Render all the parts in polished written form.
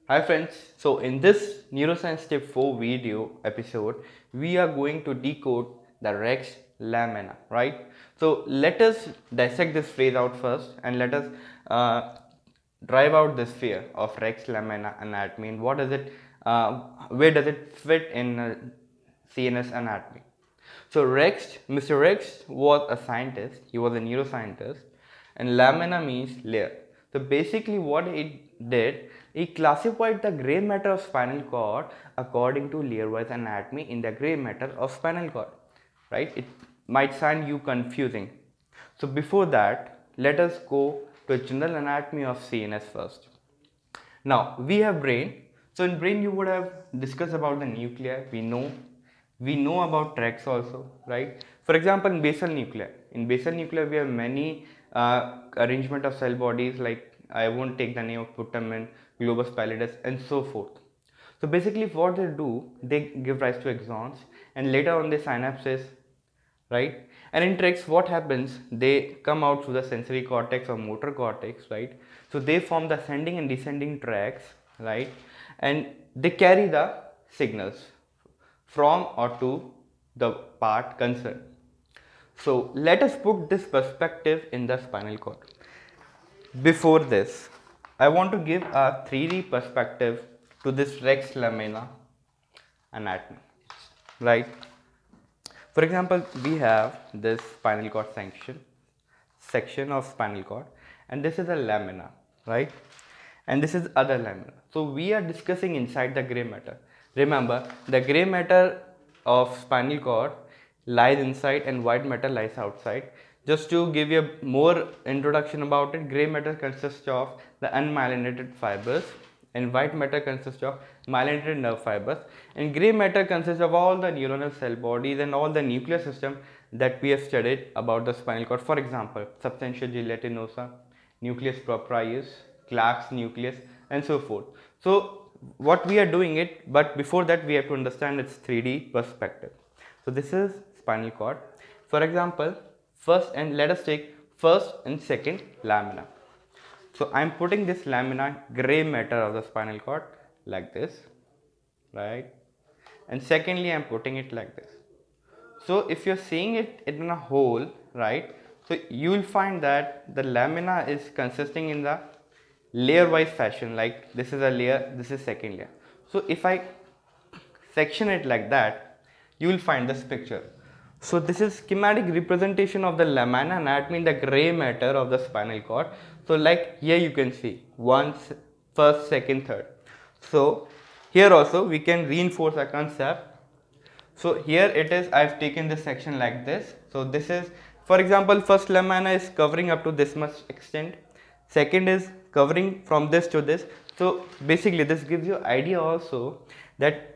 Hi friends, so in this Neuroscience Step 4 video episode, we are going to decode the Rex lamina, right? So let us dissect this phrase out first and let us drive out this fear of Rex lamina anatomy and what does it, where does it fit in CNS anatomy. So Mr. Rex was a scientist, he was a neuroscientist, and lamina means layer. So basically what he did, he classified the gray matter of spinal cord according to layer-wise anatomy in the gray matter of spinal cord, right? It might sound you confusing. So before that, let us go to a general anatomy of CNS first. Now we have brain. So in brain you would have discussed about the nuclei. We know about tracks also, right? For example, in basal nuclei. In basal nuclei we have many arrangement of cell bodies, like I won't take the name of putamen, globus pallidus, and so forth. So basically what they do, they give rise to axons and later on the synapses, right? And in tracks what happens, they come out through the sensory cortex or motor cortex, right? So they form the ascending and descending tracks, right? And they carry the signals from or to the part concerned. So let us put this perspective in the spinal cord. Before this, I want to give a 3D perspective to this Rex lamina anatomy, right? For example, we have this spinal cord section of spinal cord, and this is a lamina, right? And this is other lamina. So we are discussing inside the gray matter. Remember, the gray matter of spinal cord lies inside and white matter lies outside. Just to give you a more introduction about it, gray matter consists of the unmyelinated fibers and white matter consists of myelinated nerve fibers, and gray matter consists of all the neuronal cell bodies and all the nuclear system that we have studied about the spinal cord. For example, substantia gelatinosa, nucleus proprius, Clark's nucleus, and so forth. So what we are doing it, but before that we have to understand its 3D perspective. So this is spinal cord. For example, first, and let us take first and second lamina. So I am putting this lamina, gray matter of the spinal cord, like this, right? And secondly, I am putting it like this. So if you are seeing it in a whole, right? So you will find that the lamina is consisting in the layer wise fashion, like this is a layer, this is second layer. So if I section it like that, you will find this picture. So this is schematic representation of the lamina anatomy in the gray matter of the spinal cord. So like here you can see first, second, third. So here also we can reinforce a concept. So here it is, I have taken this section like this. So this is, for example, first lamina is covering up to this much extent. Second is covering from this to this. So basically this gives you idea also that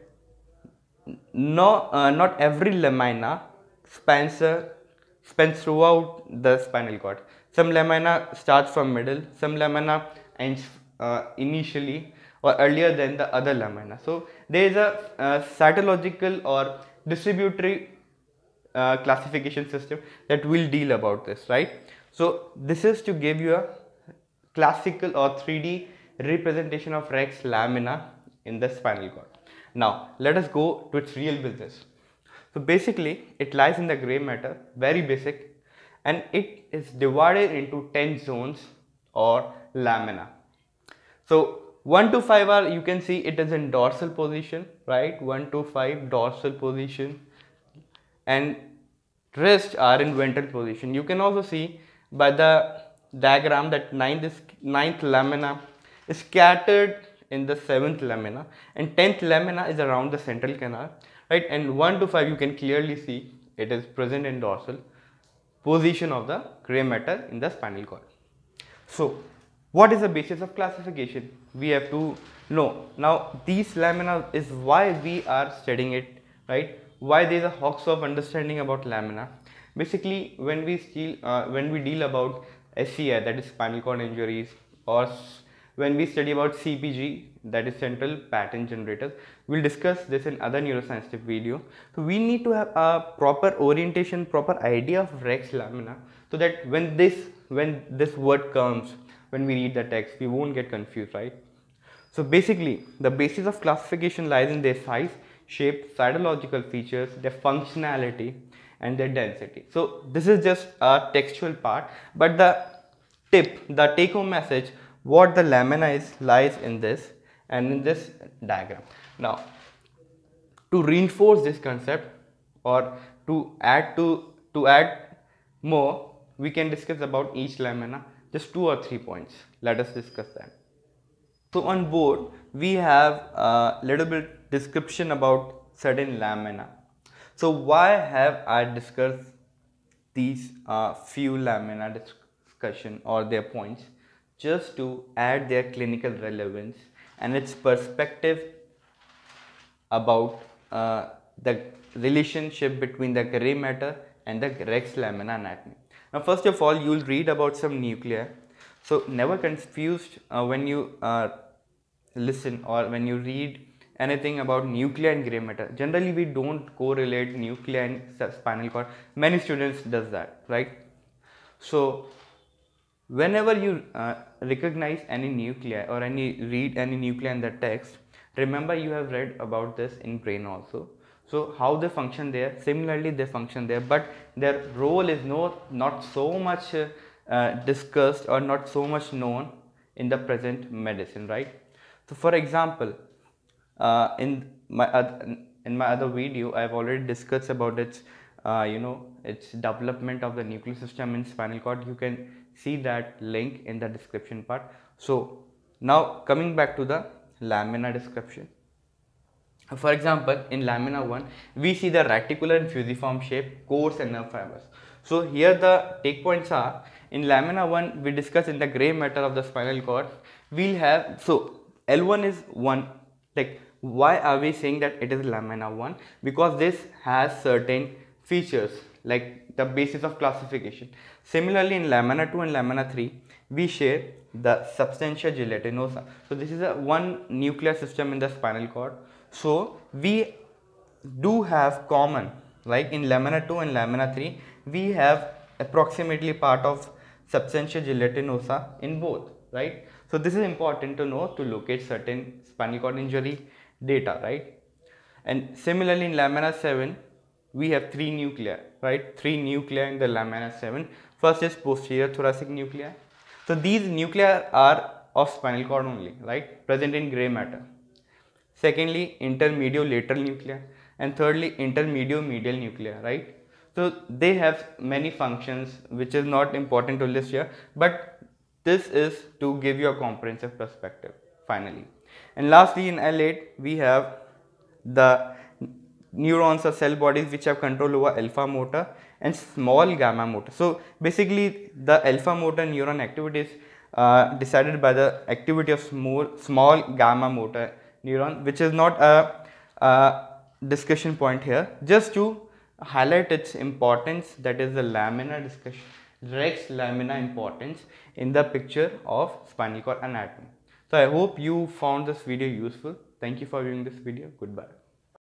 not every lamina spans throughout the spinal cord. Some lamina starts from middle, some lamina ends initially or earlier than the other lamina. So there is a cytological or distributory classification system that will deal about this, right? So this is to give you a classical or 3D representation of Rex lamina in the spinal cord. Now let us go to its real business. So basically it lies in the gray matter, very basic, and it is divided into 10 zones or lamina. So 1 to 5 are, you can see it is in dorsal position, right? 1 to 5 dorsal position, and rest are in ventral position. You can also see by the diagram that ninth lamina is scattered in the 7th lamina, and 10th lamina is around the central canal, right? And 1 to 5 you can clearly see it is present in dorsal position of the gray matter in the spinal cord. So what is the basis of classification? We have to know. Now these lamina is why we are studying it, right? Why there is a hawks of understanding about lamina. Basically when we deal about SCI, that is spinal cord injuries, or when we study about CPG, that is central pattern generators, we'll discuss this in other neuroscience video. So we need to have a proper orientation, proper idea of Rex lamina, so that when this word comes, when we read the text, we won't get confused, right? So basically, the basis of classification lies in their size, shape, cytological features, their functionality, and their density. So this is just a textual part, but the take-home message, what the lamina is, lies in this and in this diagram. Now, to reinforce this concept or to add more, we can discuss about each lamina, just 2 or 3 points. Let us discuss that. So on board we have a little bit description about certain lamina. So why have I discussed these few lamina discussion or their points? Just to add their clinical relevance and its perspective about the relationship between the gray matter and the rex lamina anatomy. Now first of all, you will read about some nuclei. So never confused when you listen or when you read anything about nuclei and gray matter. Generally we don't correlate nuclei and spinal cord. Many students does that, right? So whenever you recognize any nuclei or read any nuclei in the text, remember you have read about this in brain also. So how they function there, similarly they function there, but their role is not so much discussed or not so much known in the present medicine, right? So for example, in my other video, I've already discussed about its its development of the nucleus system in spinal cord. You can see that link in the description part. So now coming back to the lamina description. For example, in lamina 1, we see the reticular and fusiform shape, coarse and nerve fibers. So here the take points are, in lamina 1, we discuss in the gray matter of the spinal cord, we'll have, so L1 is 1, like why are we saying that it is lamina 1? Because this has certain features like the basis of classification. Similarly, in lamina 2 and lamina 3, we share the substantia gelatinosa. So this is a one nuclear system in the spinal cord. So we do have common, like in lamina 2 and lamina 3, we have approximately part of substantia gelatinosa in both, right? So this is important to know to locate certain spinal cord injury data, right? And similarly in lamina 7, we have 3 nuclei, right? 3 nuclei in the lamina 7. First is posterior thoracic nuclei. So these nuclei are of spinal cord only, right? Present in gray matter. Secondly, intermediolateral nuclei, and thirdly, intermedio-medial nuclei, right? So they have many functions which is not important to list here, but this is to give you a comprehensive perspective finally. And lastly, in L8 we have the neurons or cell bodies which have control over alpha motor and small gamma motor. So basically the alpha motor neuron activity is decided by the activity of small gamma motor neuron, which is not a discussion point here, just to highlight its importance, that is the lamina discussion, rex lamina importance in the picture of spinal cord anatomy. So I hope you found this video useful. Thank you for viewing this video. Goodbye.